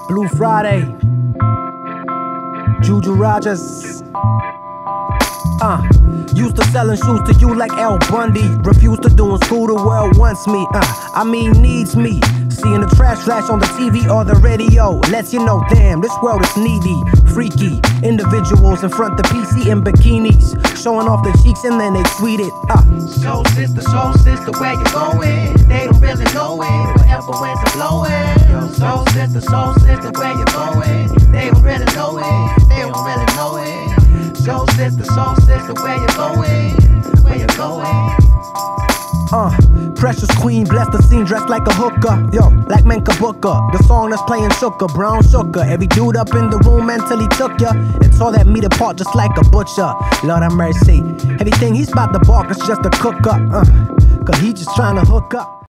Blue Friday, Juju Rogers. Used to selling shoes to you like Al Bundy. Refused to do in school, the world wants me. Needs me. Seeing the trash flash on the TV or the radio lets you know, damn, this world is needy. Freaky individuals in front of the PC in bikinis, showing off their cheeks and then they tweet it. Soul sister, where you going? They don't really know it. Whatever winds are blowing. Yo, soul sister, where you going? They don't really know it. They don't really know it. Soul sister, where you going? Where you going? Precious queen, bless the scene, dressed like a hooker. Yo, like Menka Booker. The song that's playing shook her, brown sugar. Every dude up in the room mentally took ya. It's all that meat apart just like a butcher. Lord have mercy. Everything he's about to bark is just a cook up. Cause he just trying to hook up.